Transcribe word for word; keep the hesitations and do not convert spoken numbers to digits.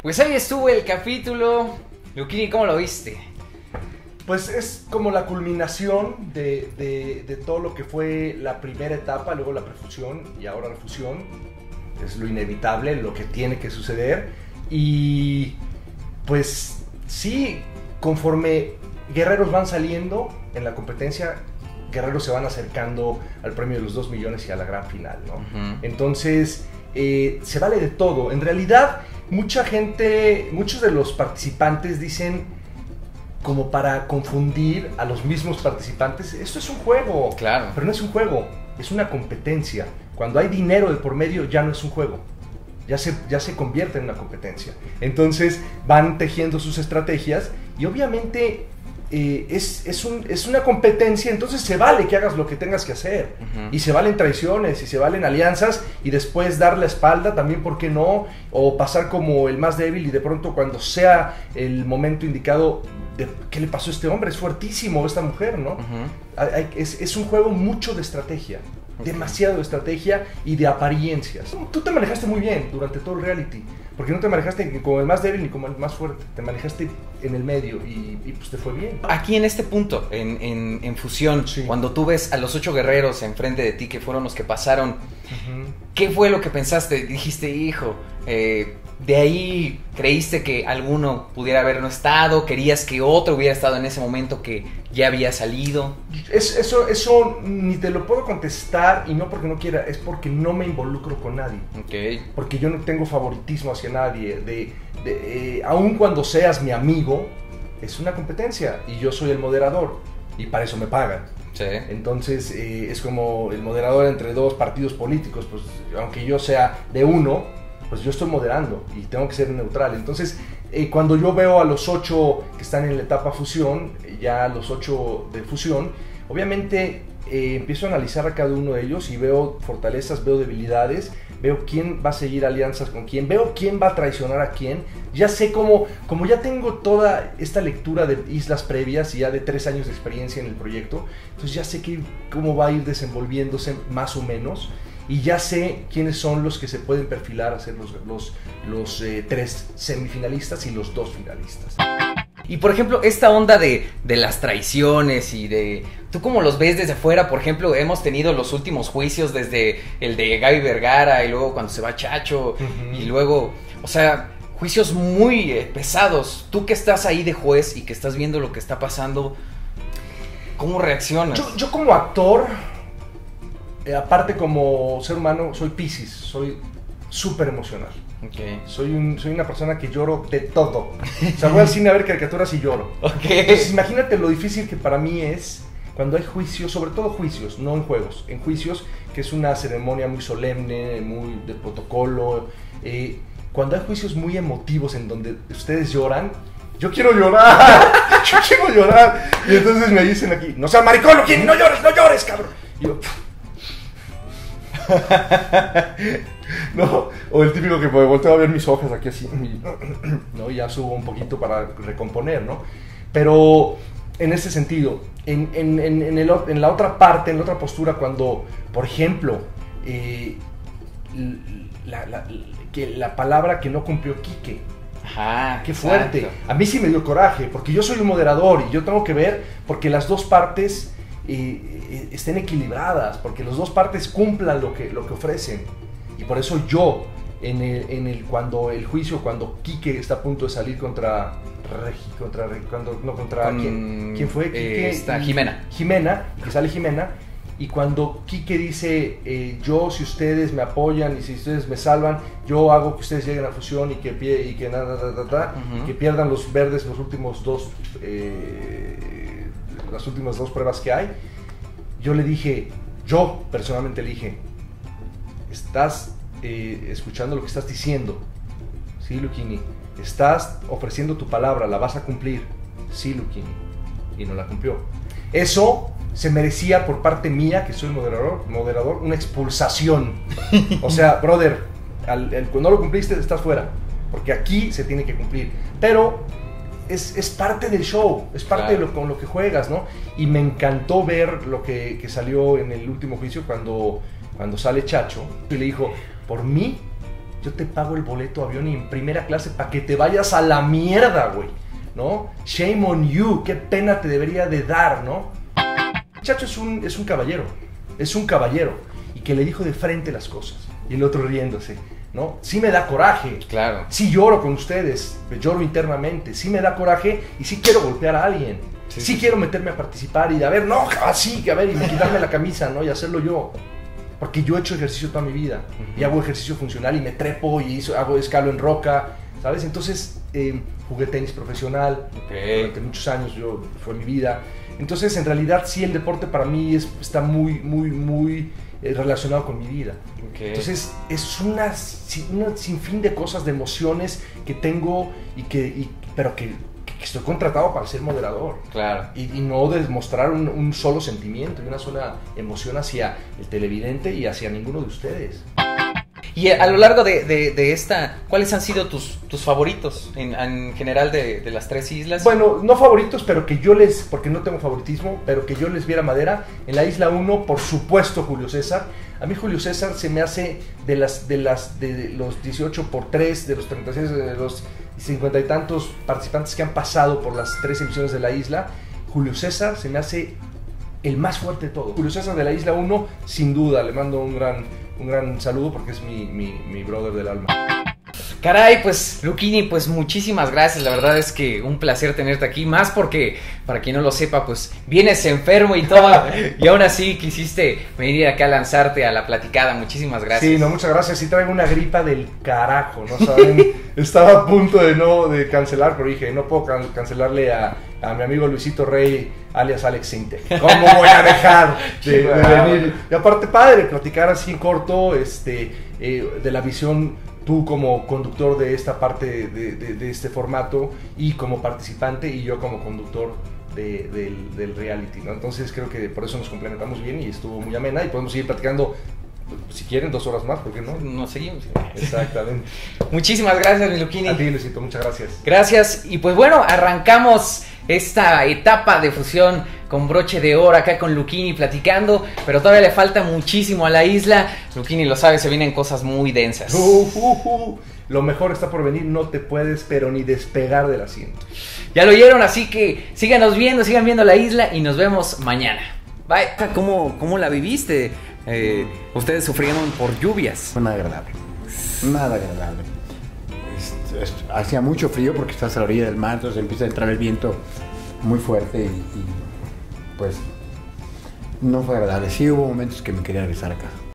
Pues ahí estuvo el capítulo. Luquini, ¿cómo lo viste? Pues es como la culminación de, de, de todo lo que fue la primera etapa, luego la prefusión y ahora la fusión. Es lo inevitable, lo que tiene que suceder. Y pues sí, conforme guerreros van saliendo en la competencia, guerreros se van acercando al premio de los dos millones y a la gran final, ¿no? Uh-huh. Entonces, eh, se vale de todo. En realidad, mucha gente, muchos de los participantes dicen, como para confundir a los mismos participantes, esto es un juego. Claro. Pero no es un juego, es una competencia. Cuando hay dinero de por medio, ya no es un juego. Ya se, ya se convierte en una competencia. Entonces van tejiendo sus estrategias y obviamente eh, es, es, un, es una competencia, entonces se vale que hagas lo que tengas que hacer. Uh-huh. Y se valen traiciones, y se valen alianzas, y después dar la espalda también, ¿por qué no? O pasar como el más débil y de pronto cuando sea el momento indicado, de, ¿qué le pasó a este hombre? Es fuertísimo esta mujer, ¿no? Uh-huh. Hay, es, es un juego mucho de estrategia. Okay. Demasiado de estrategia y de apariencias. Tú te manejaste muy bien durante todo el reality, porque no te manejaste ni como el más débil ni como el más fuerte, te manejaste en el medio y, y pues te fue bien. Aquí en este punto, en, en, en fusión, sí. Cuando tú ves a los ocho guerreros enfrente de ti, que fueron los que pasaron, uh-huh. ¿Qué fue lo que pensaste? Dijiste, hijo, eh, de ahí creíste que alguno pudiera haber no estado, querías que otro hubiera estado en ese momento que ya había salido. Es, eso, eso ni te lo puedo contestar, y no porque no quiera, es porque no me involucro con nadie. Okay. Porque yo no tengo favoritismo hacia nadie. De, de, eh, aun cuando seas mi amigo, es una competencia y yo soy el moderador y para eso me pagan. Sí. Entonces eh, es como el moderador entre dos partidos políticos, pues aunque yo sea de uno, pues yo estoy moderando y tengo que ser neutral. Entonces, eh, cuando yo veo a los ocho que están en la etapa fusión, ya los ocho de fusión, obviamente eh, empiezo a analizar a cada uno de ellos y veo fortalezas, veo debilidades, veo quién va a seguir alianzas con quién, veo quién va a traicionar a quién. Ya sé cómo, como ya tengo toda esta lectura de islas previas y ya de tres años de experiencia en el proyecto, entonces ya sé que, cómo va a ir desenvolviéndose más o menos. Y ya sé quiénes son los que se pueden perfilar a ser los, los, los eh, tres semifinalistas y los dos finalistas. Y por ejemplo, esta onda de, de las traiciones y de... ¿Tú cómo los ves desde fuera? Por ejemplo, hemos tenido los últimos juicios desde el de Gaby Vergara y luego cuando se va Chacho, uh-huh. Y luego, o sea, juicios muy eh, pesados. Tú que estás ahí de juez y que estás viendo lo que está pasando, ¿cómo reaccionas? Yo, yo como actor... Eh, aparte como ser humano, soy Piscis, soy súper emocional. Okay. Soy, un, soy una persona que lloro de todo. O sea, voy al cine a ver caricaturas y lloro. Okay. Entonces imagínate lo difícil que para mí es cuando hay juicios, sobre todo juicios, no en juegos, en juicios, que es una ceremonia muy solemne, muy de protocolo. Eh, cuando hay juicios muy emotivos en donde ustedes lloran, yo quiero llorar, yo quiero llorar. Y entonces me dicen aquí, no seas maricón, no llores, no llores, cabrón. Y yo... No, o el típico que me volteo a ver mis hojas aquí así, ¿no? Y ya subo un poquito para recomponer, ¿no? Pero en ese sentido, en, en, en, en, el, en la otra parte, en la otra postura, cuando, por ejemplo, eh, la, la, que la palabra que no cumplió Quique, ajá, qué fuerte. Exacto. A mí sí me dio coraje, porque yo soy un moderador y yo tengo que ver porque las dos partes eh, estén equilibradas, porque las dos partes cumplan lo que, lo que ofrecen. Y por eso yo, en el, en el, cuando el juicio, cuando Quique está a punto de salir contra Regi, contra, cuando, no, contra Con, ¿quién? ¿Quién fue? Quique, eh, está Jimena. Jimena, que sale Jimena, y cuando Quique dice, eh, yo si ustedes me apoyan y si ustedes me salvan, yo hago que ustedes lleguen a fusión y que, pie, y que, nada, nada, nada, uh-huh. que pierdan los verdes los últimos dos, eh, las últimas dos pruebas que hay, yo le dije, yo personalmente le dije, estás eh, escuchando lo que estás diciendo, sí, Luquini, estás ofreciendo tu palabra, la vas a cumplir, sí, Luquini, y no la cumplió. Eso se merecía por parte mía, que soy moderador, moderador una expulsación. O sea, brother, al, al, cuando lo cumpliste estás fuera, porque aquí se tiene que cumplir. Pero es, es parte del show, es parte claro. de lo con lo que juegas, ¿no? Y me encantó ver lo que, que salió en el último juicio cuando, cuando sale Chacho y le dijo, por mí, yo te pago el boleto de avión y en primera clase para que te vayas a la mierda, güey, ¿no? Shame on you, qué pena te debería de dar, ¿no? El muchacho es un, es un caballero, es un caballero, y que le dijo de frente las cosas, y el otro riéndose, ¿no? Sí me da coraje, claro. Sí lloro con ustedes, lloro internamente, sí me da coraje y sí quiero golpear a alguien, sí, sí, sí quiero meterme a participar y de a ver, no, así, a ver, y me quitarme la camisa, ¿no? Y hacerlo yo. Porque yo he hecho ejercicio toda mi vida, uh-huh. y hago ejercicio funcional y me trepo y hizo, hago escalo en roca, ¿sabes? Entonces eh, jugué tenis profesional, okay. durante muchos años yo, fue mi vida. Entonces en realidad sí el deporte para mí es, está muy, muy, muy eh, relacionado con mi vida. Okay. Entonces es una, una sinfín de cosas, de emociones que tengo, y que, y, pero que, que estoy contratado para ser moderador. Claro. Y, y no demostrar un, un solo sentimiento y una sola emoción hacia el televidente y hacia ninguno de ustedes. Y a lo largo de, de, de esta, ¿cuáles han sido tus, tus favoritos en, en general de, de las tres islas? Bueno, no favoritos, pero que yo les, porque no tengo favoritismo, pero que yo les viera madera. En la isla uno, por supuesto, Julio César. A mí Julio César se me hace de las de las de los dieciocho por tres, de los treinta y seis, de los cincuenta y tantos participantes que han pasado por las tres emisiones de la isla, Julio César se me hace el más fuerte de todo. Julio César de la isla uno, sin duda, le mando un gran, un gran saludo porque es mi, mi, mi brother del alma. Caray, pues Luchini, pues muchísimas gracias, la verdad es que un placer tenerte aquí, más porque, para quien no lo sepa, pues vienes enfermo y todo, y aún así quisiste venir acá a lanzarte a la platicada, muchísimas gracias. Sí, no, muchas gracias, sí traigo una gripa del carajo, ¿no saben? Estaba a punto de no, de cancelar, pero dije, no puedo can cancelarle a, a mi amigo Luisito Rey, alias Alex Sintek. ¿Cómo voy a dejar de, de venir? Y aparte padre, platicar así en corto, este, eh, de la visión, tú como conductor de esta parte de, de, de este formato y como participante y yo como conductor de, del, del reality, ¿no? Entonces creo que por eso nos complementamos bien y estuvo muy amena y podemos seguir platicando, si quieren, dos horas más, ¿por qué no? Nos seguimos. Exactamente. Muchísimas gracias, mi Luchini. A ti, Luisito, muchas gracias. Gracias, y pues bueno, arrancamos esta etapa de fusión con broche de oro acá con Luchini platicando, pero todavía le falta muchísimo a la isla. Luchini lo sabe, se vienen cosas muy densas. Uh, uh, uh. Lo mejor está por venir, no te puedes pero ni despegar del asiento. Ya lo oyeron, así que síganos viendo, sigan viendo la isla y nos vemos mañana. Bye. ¿Cómo, cómo la viviste? Eh, ustedes sufrieron por lluvias. Fue nada agradable, nada agradable. Es, es, hacía mucho frío porque estás a la orilla del mar, entonces empieza a entrar el viento muy fuerte y, y pues no fue agradable. Sí hubo momentos que me quería regresar a casa.